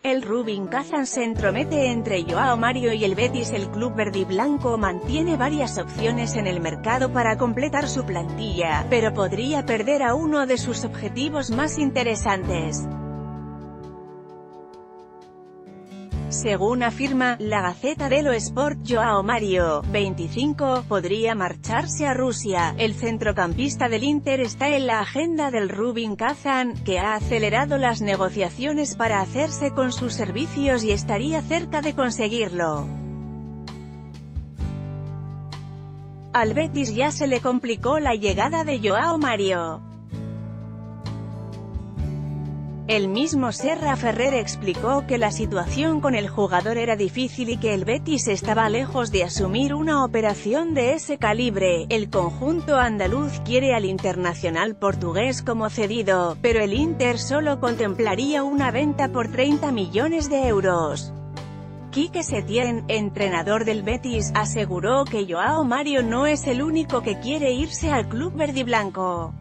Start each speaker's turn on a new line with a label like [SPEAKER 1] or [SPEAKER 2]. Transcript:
[SPEAKER 1] El Rubin Kazan se entromete entre Joao Mario y el Betis. El club verdiblanco mantiene varias opciones en el mercado para completar su plantilla, pero podría perder a uno de sus objetivos más interesantes. Según afirma la Gaceta dello Sport, Joao Mario, 25, podría marcharse a Rusia. El centrocampista del Inter está en la agenda del Rubin Kazan, que ha acelerado las negociaciones para hacerse con sus servicios y estaría cerca de conseguirlo. Al Betis ya se le complicó la llegada de Joao Mario. El mismo Serra Ferrer explicó que la situación con el jugador era difícil y que el Betis estaba lejos de asumir una operación de ese calibre. El conjunto andaluz quiere al internacional portugués como cedido, pero el Inter solo contemplaría una venta por 30 millones de euros. Quique Setién, entrenador del Betis, aseguró que Joao Mario no es el único que quiere irse al club verdiblanco.